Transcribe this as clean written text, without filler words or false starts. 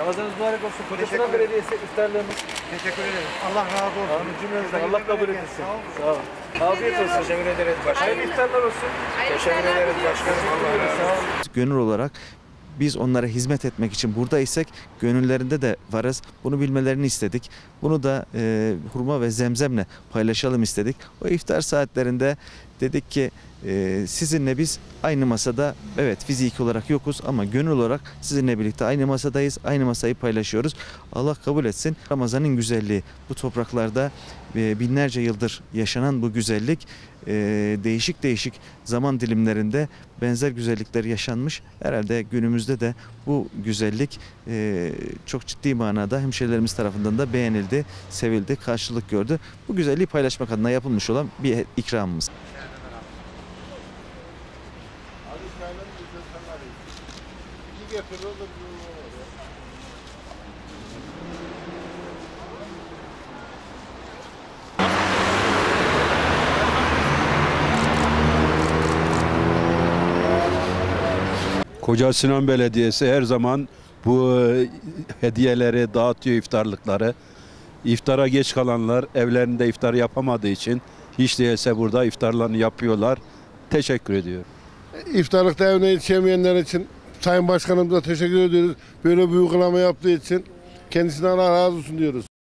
Ramazanınız mübarek olsun. Kocasinan Belediyesi iftarlarımız. Teşekkür ederim. Allah razı olsun. Amin cümlemizden. Allah kabul etsin. Sağ olun. Afiyet olsun. Teşekkür ederiz başkanım. Hayırlı iftarlar olsun. Teşekkür ederiz başkanım. Allah razı olsun. Sağ olun. Gönül olarak biz onlara hizmet etmek için buradaysak gönüllerinde de varız. Bunu bilmelerini istedik. Bunu da hurma ve zemzemle paylaşalım istedik. O iftar saatlerinde dedik ki sizinle biz aynı masada, evet fiziki olarak yokuz ama gönül olarak sizinle birlikte aynı masadayız. Aynı masayı paylaşıyoruz. Allah kabul etsin. Ramazan'ın güzelliği bu topraklarda binlerce yıldır yaşanan bu güzellik değişik değişik zaman dilimlerinde benzer güzellikler yaşanmış. Herhalde günümüzde de bu güzellik çok ciddi manada hemşehrilerimiz tarafından da beğenildi, sevildi, karşılık gördü. Bu güzelliği paylaşmak adına yapılmış olan bir ikramımız. Kocasinan Belediyesi her zaman bu hediyeleri dağıtıyor, iftarlıkları. İftara geç kalanlar evlerinde iftar yapamadığı için hiç değilse burada iftarlarını yapıyorlar. Teşekkür ediyorum. İftarlıkta evine yetişemeyenler için Sayın Başkanımıza teşekkür ediyoruz. Böyle bir uygulama yaptığı için kendisine Allah razı olsun diyoruz.